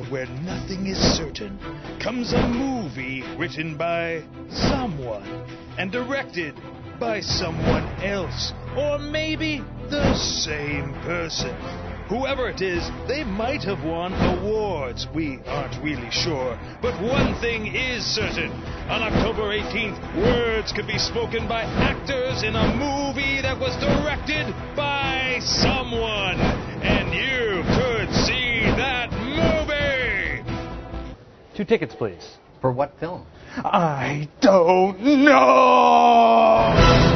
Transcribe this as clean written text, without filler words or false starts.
where nothing is certain comes a movie written by someone and directed by someone else, or maybe the same person. Whoever it is, they might have won awards. We aren't really sure. But one thing is certain. On October 18th, words could be spoken by actors in a movie that was directed by someone. And you could see that movie! 2 tickets, please. For what film? I don't know!